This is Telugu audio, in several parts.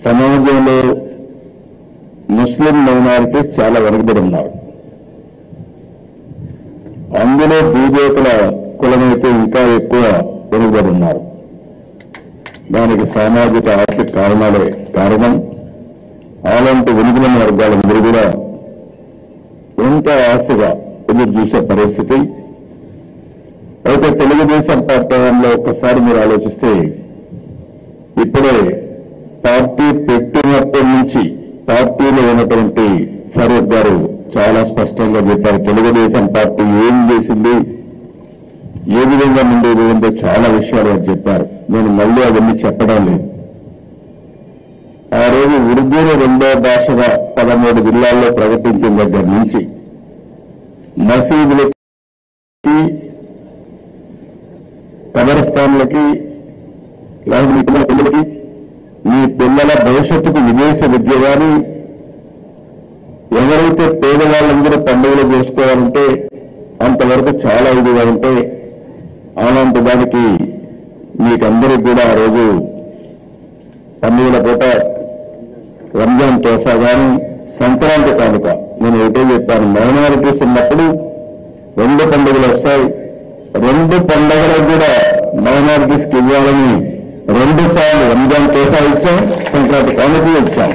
సమాజంలో ముస్లిం మైనారిటీస్ చాలా వెనుకబడి ఉన్నారు. అందులో బీజేపీల కులమైతే ఇంకా ఎక్కువ వెనుకబడి ఉన్నారు. దానికి సామాజిక ఆర్థిక కారణాలే కారణం. అలాంటి వెనుకబడిన వర్గాలందరూ కూడా ఎంతో ఆశగా ఎదురు చూసే పరిస్థితి. అయితే తెలుగుదేశం పార్టీ వల్ల ఒక్కసారి మీరు ఆలోచిస్తే ఇప్పుడే పార్టీ పెట్టినప్పటి నుంచి పార్టీలో ఉన్నటువంటి ఫరూక్ గారు చాలా స్పష్టంగా చెప్పారు. తెలుగుదేశం పార్టీ ఏం చేసింది, ఏ విధంగా ముందుకు పోయిందో చాలా విషయాలు వారు చెప్పారు. నేను మళ్ళీ అవన్నీ చెప్పడం లేదు. ఆ రోజు ఉర్దూను రెండో భాషగా 13 జిల్లాల్లో ప్రకటించిన దగ్గర నుంచి మసీదులకి, కబరస్థాన్లకి, పిల్లలకి, మీ పిల్లల భవిష్యత్తుకు విదేశ విద్య కానీ, ఎవరైతే పేదవాళ్ళందరూ పండుగలు చేసుకోవాలంటే అంతవరకు చాలా ఇదిగా ఉంటే అలాంటి దానికి మీకందరికీ కూడా ఆ రోజు పండుగల పూట రంజాన్ తోసా కానీ, సంక్రాంతి కానుక నేను ఒకటే చెప్పాను, మైనారిటీస్ ఉన్నప్పుడు 2 పండుగలు వస్తాయి. 2 పండుగలకు కూడా మైనారిటీస్కి ఇవ్వాలని 2 సార్లు రంజాన్ తోసా ఇచ్చాం, సంక్రాంతి కానుక ఇచ్చాం.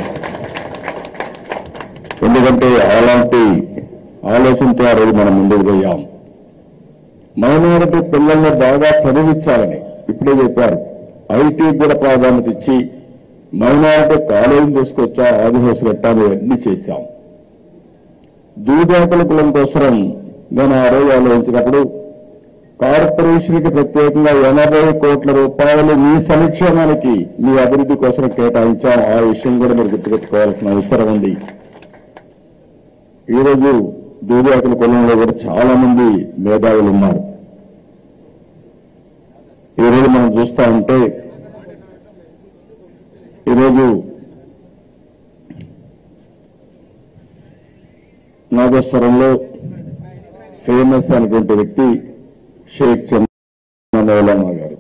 ఎందుకంటే అలాంటి ఆలోచనతో ఆ రోజు మనం ముందుకు పోయాం. మైనారిటీ పిల్లల్ని బాగా చదివించాలని ఇప్పుడే చెప్పారు. ఐటీ కూడా ప్రాధాన్యత ఇచ్చి మైనారిటీ కాలేజీలు తీసుకొచ్చా, ఆదివాసులు ఎట్టాలు అన్ని చేశాం. దూదేకల కులం కోసం నేను ఆ రోజు ఆలోచించినప్పుడు కార్పొరేషన్కి ప్రత్యేకంగా 80 కోట్ల రూపాయలు మీ సంక్షేమానికి, మీ అభివృద్ధి కోసం కేటాయించాం. ఆ విషయం కూడా మీరు గుర్తుపెట్టుకోవాల్సిన అవసరం ఉంది. ఈరోజు దూదేకల కులంలో కూడా చాలా మంది మేధావులు ఉన్నారు. ఈరోజు మనం చూస్తా ఉంటే ఈరోజు నాగేశ్వరంలో ఫేమస్ అయినటువంటి వ్యక్తి షేక్ చంద్రబాబు గారు.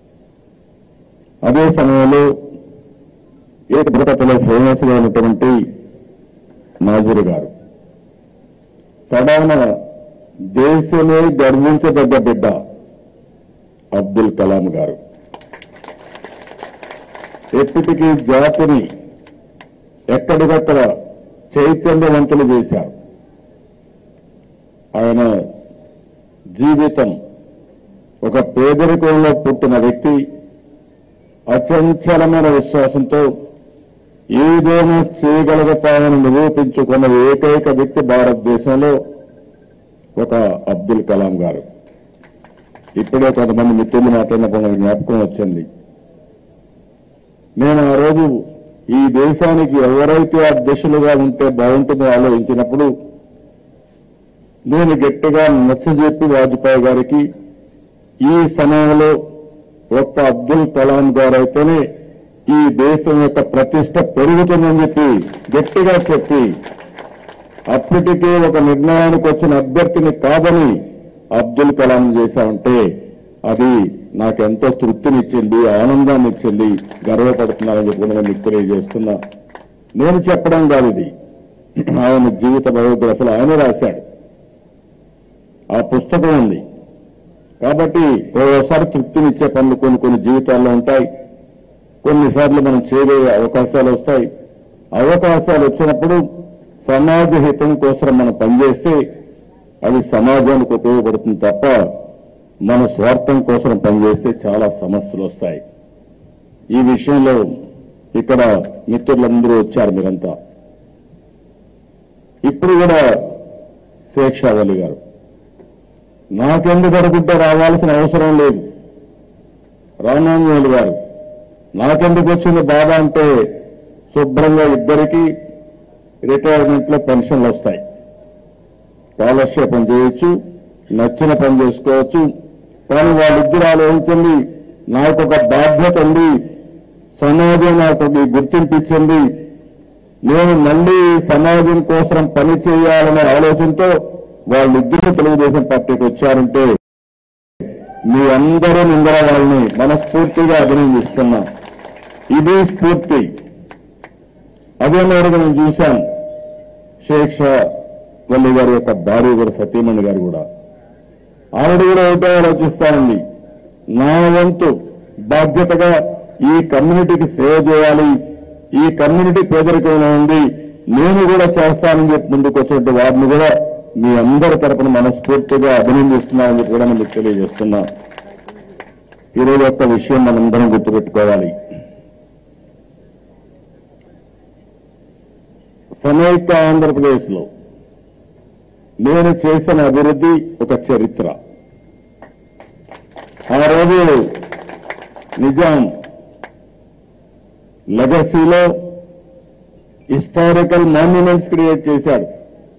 అదే సమయంలో ఏకభద్రతలో ఫేమస్ గా ఉన్నటువంటి నాజీర్ గారు, కడాన దేశమే గర్వించదగ్గ బిడ్డ అబ్దుల్ కలాం గారు ఎప్పటికీ జాతిని ఎక్కడికక్కడ చైతన్యవంతులు చేశారు. ఆయన జీవితం ఒక పేదరికంలో పుట్టిన వ్యక్తి అచంచలమైన విశ్వాసంతో ఏదైనా చేయగలుగుతామని నిరూపించుకున్న ఏకైక వ్యక్తి భారతదేశంలో ఒక అబ్దుల్ కలాం గారు. ఇప్పుడే కొంతమంది మిత్రులు మాట్లాడినప్పుడు నాకు జ్ఞాపకం వచ్చింది. నేను ఆ రోజు ఈ దేశానికి ఎవరైతే అధ్యక్షులుగా ఉంటే బాగుంటుందో ఆలోచించినప్పుడు నేను గట్టిగా నచ్చజెప్పి వాజ్పేయి గారికి ఈ సమయంలో ఒక్క అబ్దుల్ కలాం గారైతేనే ఈ దేశం యొక్క ప్రతిష్ట పెరుగుతుందని చెప్పి గట్టిగా చెప్పి అప్పటికే ఒక నిర్ణయానికి వచ్చిన అభ్యర్థిని కాదని అబ్దుల్ కలాం చేశామంటే అది నాకెంతో తృప్తినిచ్చింది, ఆనందాన్ని ఇచ్చింది, గర్వపడుతున్నానని చెప్పి నేను మీకు తెలియజేస్తున్నా. నేను చెప్పడం కాదు, ఇది ఆయన జీవిత బయోగ్రఫీలో ఆయన రాశాడు. ఆ పుస్తకం ఉంది. కాబట్టి ఓసారి తృప్తినిచ్చే పనులు కొన్ని జీవితాల్లో ఉంటాయి. కొన్నిసార్లు మనం చేయగలిగే అవకాశాలు వస్తాయి. అవకాశాలు వచ్చినప్పుడు సమాజ హితం కోసం మనం పనిచేస్తే అది సమాజానికి ఉపయోగపడుతుంది తప్ప మన స్వార్థం కోసం పనిచేస్తే చాలా సమస్యలు వస్తాయి. ఈ విషయంలో ఇక్కడ మిత్రులందరూ వచ్చారు మీరంతా. ఇప్పుడు కూడా షేక్ షావలి గారు నాకెందుకు అడుగుంటే రావాల్సిన అవసరం లేదు. రామాంజనేయులు గారు నాకెందుకు వచ్చింది బాధ అంటే శుభ్రంగా ఇద్దరికి రిటైర్మెంట్లో పెన్షన్లు వస్తాయి, కాలక్షేపం చేయొచ్చు, నచ్చిన పని చేసుకోవచ్చు. కానీ వాళ్ళిద్దరు ఆలోచించింది, నాకు ఒక బాధ్యత ఉంది, సమాజం నాకు గుర్తింపు ఇచ్చింది, నేను మళ్లీ సమాజం కోసం పని చేయాలనే ఆలోచనతో వాళ్ళిద్దరూ తెలుగుదేశం పార్టీకి వచ్చారంటే మీ అందరూ నిందర వాళ్ళని మనస్ఫూర్తిగా అభినందిస్తున్నా. ఇది స్ఫూర్తి. అదే మేరకు నేను చూశాను షేక్ వల్లి గారి యొక్క భార్య కూడా సతీమణి గారు కూడా ఆవిడ కూడా ఒకటే ఆలోచిస్తానండి, నా వంతు బాధ్యతగా ఈ కమ్యూనిటీకి సేవ చేయాలి, ఈ కమ్యూనిటీ పేదరికంలో ఉంది, నేను కూడా చేస్తానని చెప్పి ముందుకు వచ్చినట్టు వారిని కూడా మీ అందరి తరపున మనస్ఫూర్తిగా అభినందిస్తున్నానని చెప్పి కూడా మీకు తెలియజేస్తున్నా. ఈరోజు యొక్క విషయం మనందరం గుర్తుపెట్టుకోవాలి. సమైక్య ఆంధ్రప్రదేశ్లో నేను చేసిన అభివృద్ధి ఒక చరిత్ర. ఆ రోజు నిజాం లెగసీలో హిస్టారికల్ మాన్యుమెంట్స్ క్రియేట్ చేశాడు.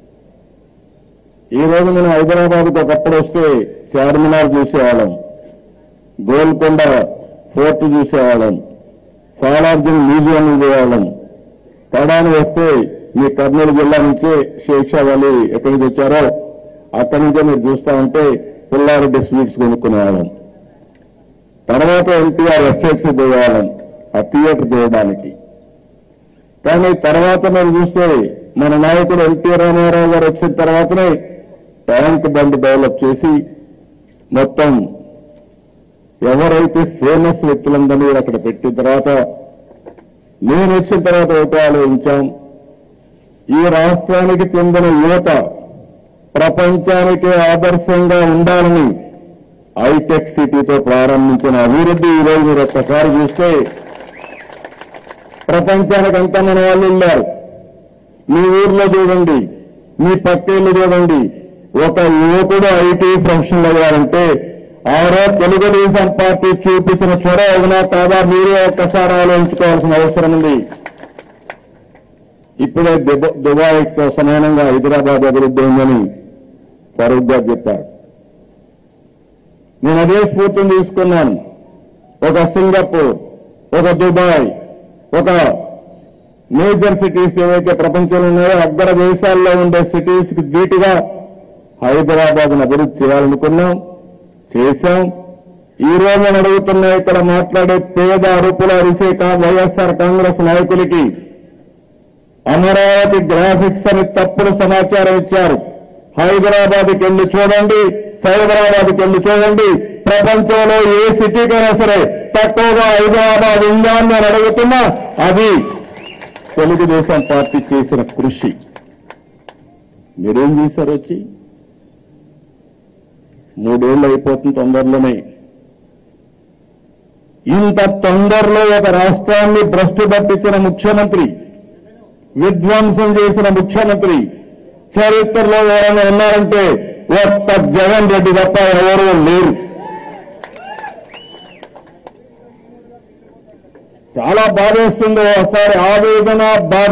ఈ రోజు మనం హైదరాబాద్కు ఒకప్పుడు వస్తే చార్మినార్ చూసేవాళ్ళం, గోల్కొండ ఫోర్ట్ చూసేవాళ్ళం, సాలార్జంగ్ మ్యూజియం చూసేవాళ్ళం. కడాని వస్తే మీ కర్నూలు జిల్లా నుంచే షేక్ వల్లి ఎక్కడి నుంచి వచ్చారో అక్కడి నుంచే మీరు చూస్తా ఉంటే పుల్లారెడ్డి స్వీట్స్ కొనుక్కునేవాళ్ళం. తర్వాత ఎన్టీఆర్ ఎస్టేట్స్ పోయేవాళ్ళం ఆ థియేటర్ చేయడానికి. కానీ తర్వాత మీరు చూస్తే మన నాయకుడు ఎన్టీ రామారావు గారు వచ్చిన తర్వాతనే ట్యాంక్ బండ్ డెవలప్ చేసి మొత్తం ఎవరైతే ఫేమస్ వ్యక్తులందరినీ అక్కడ పెట్టిన తర్వాత నేను వచ్చిన తర్వాత ఒకటి ఆలోచించాం, ఈ రాష్ట్రానికి చెందిన యువత ప్రపంచానికి ఆదర్శంగా ఉండాలని హైటెక్ సిటీతో ప్రారంభించిన అభివృద్ధి ఈరోజు మీరు ఒక్కసారి చూస్తే ప్రపంచానికంతా మన వాళ్ళు ఉన్నారు. మీ ఊర్లో చూడండి, మీ పక్కేళ్ళు చూడండి, ఒక యువకుడు ఐటీ ప్రొఫెషనల్ అయ్యారంటే ఆ రోజు తెలుగుదేశం పార్టీ చూపించిన చొరవ అవునా కాదా మీరే ఒక్కసారి ఆలోచించుకోవాల్సిన అవసరం ఉంది. ఇప్పుడే దుబాయ్తో సమానంగా హైదరాబాద్ అభివృద్ధి ఉందని ఫరూక్ గారు చెప్పారు. నేను అదే స్ఫూర్తిని తీసుకున్నాను. ఒక సింగపూర్, ఒక దుబాయ్, ఒక మేజర్ సిటీస్ ఏవైతే ప్రపంచంలో ఉన్నాయో అగ్ర దేశాల్లో ఉండే సిటీస్ కి ధీటుగా హైదరాబాద్ను అభివృద్ధి చేయాలనుకున్నాం, చేశాం. ఈ రోజు నేను అడుగుతున్నా, ఇక్కడ మాట్లాడే పేద అరుపుల అరిసే వైఎస్ఆర్ కాంగ్రెస్ నాయకులకి అమరావతి గ్రాఫిక్స్ అని తప్పుడు సమాచారం ఇచ్చారు. హైదరాబాద్కి వెళ్ళి చూడండి, సైబరాబాద్కి వెళ్ళి చూడండి, ప్రపంచంలో ఏ సిటీకైనా సరే తక్కువగా హైదరాబాద్ ఉందా అని నేను అడుగుతున్నా. అది తెలుగుదేశం పార్టీ చేసిన కృషి. మీరేం చేశారు? వచ్చి 3 ఏళ్ళు అయిపోతుంది తొందరలోనే. ఇంత తొందరలో ఒక రాష్ట్రాన్ని భ్రష్టు పట్టించిన ముఖ్యమంత్రి, విధ్వంసం చేసిన ముఖ్యమంత్రి చరిత్రలో ఎవరైనా ఉన్నారంటే ఒక్క జగన్ రెడ్డి తప్ప ఎవరూ లేరు. చాలా బాధేస్తుంది ఒకసారి, ఆవేదన, బాధ.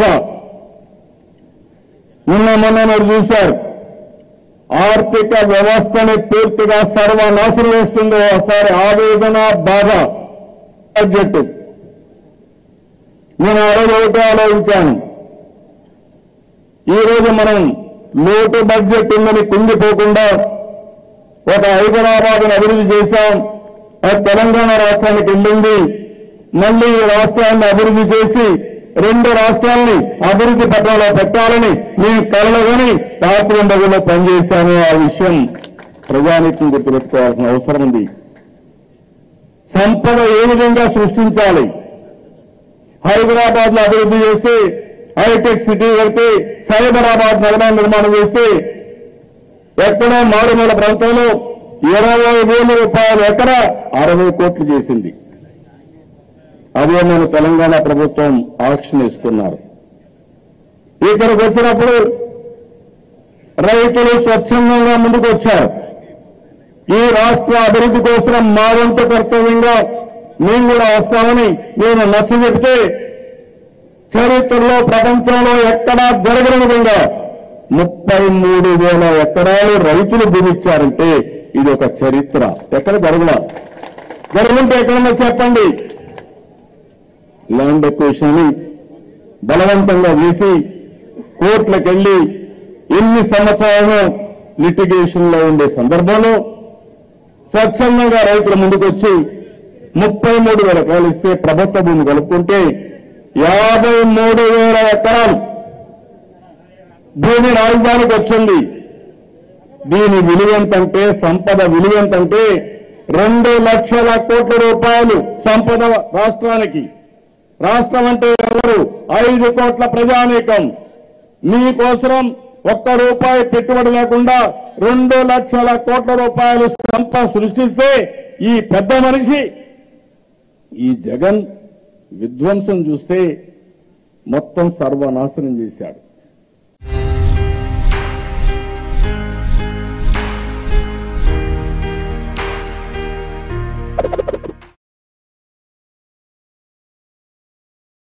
మొన్న మీరు చూశారు, ఆర్థిక వ్యవస్థని పూర్తిగా సర్వనాశనం చేస్తుంది ఒకసారి, ఆవేదన, బాధ. బడ్జెట్ నేను ఒకటి ఆలోచించాను, ఈ రోజు మనం లోటు బడ్జెట్ ఉందని కుంగిపోకుండా ఒక హైదరాబాద్ను అభివృద్ధి చేశాం, అది తెలంగాణ రాష్ట్రానికి వెళ్ళింది. మళ్లీ ఈ రాష్ట్రాన్ని అభివృద్ధి చేసి 2 రాష్ట్రాలని అభివృద్ధి పథంలో పెట్టాలని నేను కలలుగాని రాత్రింబగులో పనిచేశాను. ఆ విషయం ప్రజానీకం గుర్తుపెట్టుకోవాల్సిన అవసరం ఉంది. సంపద ఏ విధంగా సృష్టించాలి, హైదరాబాద్ లో అభివృద్ధి చేసి హైటెక్ సిటీ వెళ్తే సైబరాబాద్ నగరాన్ని నిర్మాణం చేసి ఎక్కడో మారుమూల ప్రాంతంలో 20,000 రూపాయలు ఎక్కడ 60 కోట్లు చేసింది. అదే మన తెలంగాణ ప్రభుత్వం ఆక్షన్ ఇస్తున్నారు. ఇక్కడికి వచ్చినప్పుడు రైతులు స్వచ్ఛందంగా ముందుకు వచ్చారు. ఈ రాష్ట్ర అభివృద్ధి కోసం మా వంతు కర్తవ్యంగా మేము కూడా వస్తామని నేను నచ్చజెప్తే చరిత్రలో ప్రపంచంలో ఎక్కడా జరగని విధంగా 33,000 ఎకరాలు రైతులు భూమిచ్చారంటే ఇది ఒక చరిత్ర. ఎక్కడ జరుగుంటే ఎక్కడన్నా చెప్పండి. ల్యాండ్ ఎక్విజిషన్ బలవంతంగా చేసి కోర్టులకు వెళ్లి ఎన్ని సంవత్సరాలు లిటిగేషన్ లో ఉండే సందర్భంలో స్వచ్ఛందంగా రైతుల ముందుకొచ్చి 33,000 ఎకరాలు ఇస్తే ప్రభుత్వ భూమి కలుపుకుంటే 53,000 ఎకరాలు భూమి రాజధానికి వచ్చింది. దీని విలువ ఎంతంటే, సంపద విలువ ఎంతంటే 2 లక్షల కోట్ల రూపాయలు సంపద రాష్ట్రానికి. రాష్ట్రం అంటే ఎవరు? 5 కోట్ల ప్రజానీకం. మీకోసం ₹1 పెట్టుబడి లేకుండా 2 లక్షల కోట్ల రూపాయలు సంపద సృష్టిస్తే ఈ పెద్ద మనిషి, ఈ జగన్ విధ్వంసం చూస్తే మొత్తం సర్వనాశనం చేశాడు.